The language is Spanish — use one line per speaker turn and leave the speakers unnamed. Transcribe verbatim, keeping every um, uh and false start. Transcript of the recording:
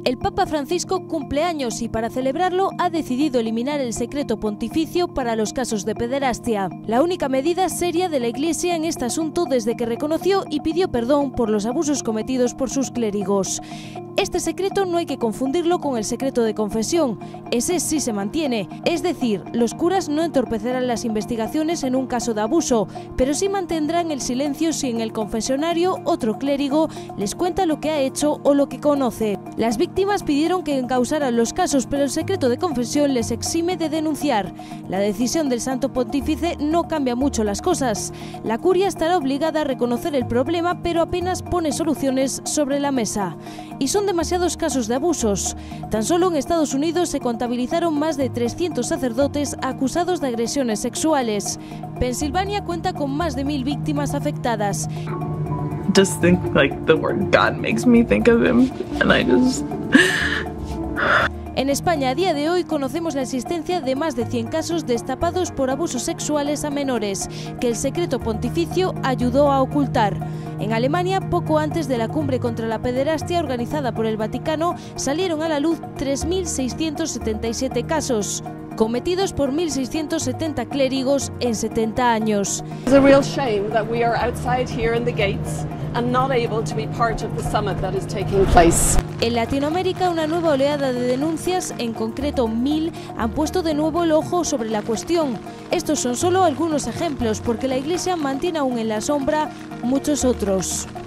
El Papa Francisco cumple años y para celebrarlo ha decidido eliminar el secreto pontificio para los casos de pederastia. La única medida seria de la Iglesia en este asunto desde que reconoció y pidió perdón por los abusos cometidos por sus clérigos. Este secreto no hay que confundirlo con el secreto de confesión, ese sí se mantiene, es decir, los curas no entorpecerán las investigaciones en un caso de abuso, pero sí mantendrán el silencio si en el confesionario otro clérigo les cuenta lo que ha hecho o lo que conoce. Las víctimas pidieron que encausaran los casos, pero el secreto de confesión les exime de denunciar. La decisión del Santo Pontífice no cambia mucho las cosas. La curia estará obligada a reconocer el problema, pero apenas pone soluciones sobre la mesa. Y son demasiados casos de abusos. Tan solo en Estados Unidos se contabilizaron más de trescientos sacerdotes acusados de agresiones sexuales. Pensilvania cuenta con más de mil víctimas afectadas.
Just think like the word God makes me think of him, and I just...
En España, a día de hoy, conocemos la existencia de más de cien casos destapados por abusos sexuales a menores, que el secreto pontificio ayudó a ocultar. En Alemania, poco antes de la cumbre contra la pederastia organizada por el Vaticano, salieron a la luz tres mil seiscientos setenta y siete casos, cometidos por mil seiscientos setenta clérigos en setenta años.
It's a real shame that we are outside here in the gates and not able to be part of the summit that is taking place.
En Latinoamérica, una nueva oleada de denuncias, en concreto mil, han puesto de nuevo el ojo sobre la cuestión. Estos son solo algunos ejemplos, porque la Iglesia mantiene aún en la sombra muchos otros.